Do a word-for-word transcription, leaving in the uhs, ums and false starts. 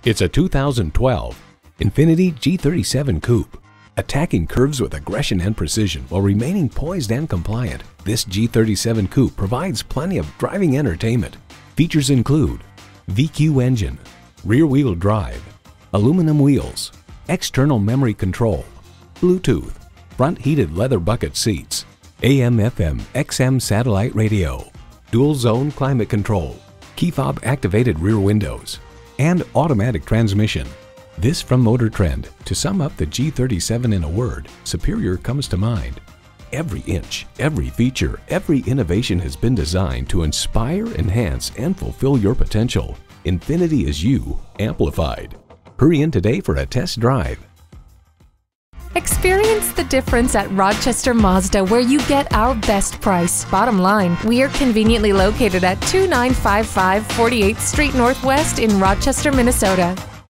It's a two thousand twelve Infiniti G thirty-seven Coupe. Attacking curves with aggression and precision while remaining poised and compliant, this G thirty-seven Coupe provides plenty of driving entertainment. Features include V Q engine, rear-wheel drive, aluminum wheels, external memory control, Bluetooth, front heated leather bucket seats, A M F M X M satellite radio, dual zone climate control, key fob activated rear windows, and automatic transmission. This from Motor Trend. To sum up the G thirty-seven in a word, superior comes to mind. Every inch, every feature, every innovation has been designed to inspire, enhance, and fulfill your potential. Infiniti is you, amplified. Hurry in today for a test drive. Experience the difference at Rochester Mazda, where you get our best price. Bottom line, we are conveniently located at two nine five five forty-eighth Street Northwest in Rochester, Minnesota.